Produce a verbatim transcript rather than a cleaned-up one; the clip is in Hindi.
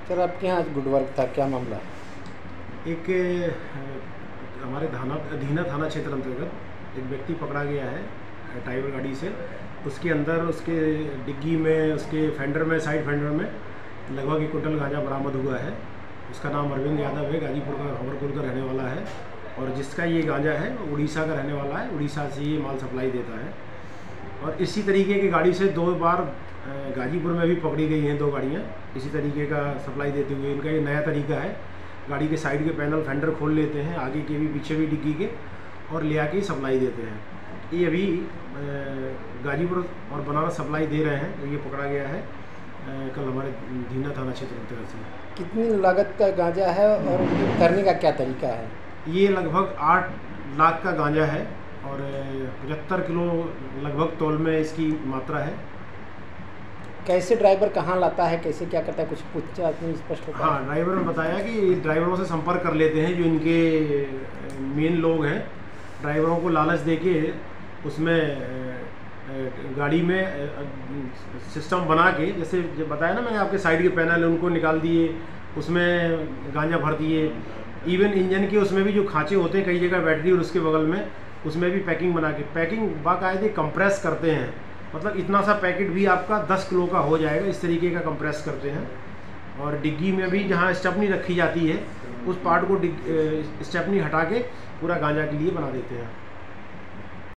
सर आपके यहाँ आज गुड वर्क था, क्या मामला? एक अ, हमारे थाना धीना थाना क्षेत्र अंतर्गत एक व्यक्ति पकड़ा गया है ड्राइवर गाड़ी से। उसके अंदर उसके डिग्गी में, उसके फेंडर में, साइड फेंडर में लगभग एक कुंटल गांजा बरामद हुआ है। उसका नाम अरविंद यादव है, गाजीपुर का हवरपुर का रहने वाला है और जिसका ये गांजा है उड़ीसा का रहने वाला है। उड़ीसा से ये माल सप्लाई देता है और इसी तरीके की गाड़ी से दो बार गाजीपुर में भी पकड़ी गई हैं दो गाड़ियाँ इसी तरीके का सप्लाई देते हुए। इनका ये नया तरीका है, गाड़ी के साइड के पैनल फेंडर खोल लेते हैं, आगे के भी पीछे भी डिग्गी के, और ले आके सप्लाई देते हैं। ये अभी गाजीपुर और बनारस सप्लाई दे रहे हैं, तो ये पकड़ा गया है कल हमारे धीना थाना क्षेत्र अंतर्गत से। कितनी लागत का गांजा है और करने का क्या तरीका है? ये लगभग आठ लाख का गांजा है और पचहत्तर किलो लगभग तौल में इसकी मात्रा है। कैसे ड्राइवर कहाँ लाता है, कैसे क्या करता है, कुछ पूछा नहीं स्पष्ट होता? हाँ, ड्राइवर ने बताया कि ड्राइवरों से संपर्क कर लेते हैं जो इनके मेन लोग हैं। ड्राइवरों को लालच देके उसमें गाड़ी में सिस्टम बना के, जैसे जब बताया ना मैंने आपके साइड के पैनल उनको निकाल दिए, उसमें गांजा भर दिए। इवन इंजन के उसमें भी जो खांचे होते हैं कई जगह बैटरी और उसके बगल में, उसमें भी पैकिंग बना के, पैकिंग बाकायदे कंप्रेस करते हैं। मतलब इतना सा पैकेट भी आपका दस किलो का हो जाएगा, इस तरीके का कंप्रेस करते हैं। और डिग्गी में भी जहाँ स्टेपनी रखी जाती है उस पार्ट को स्टेपनी हटा के पूरा गांजा के लिए बना देते हैं।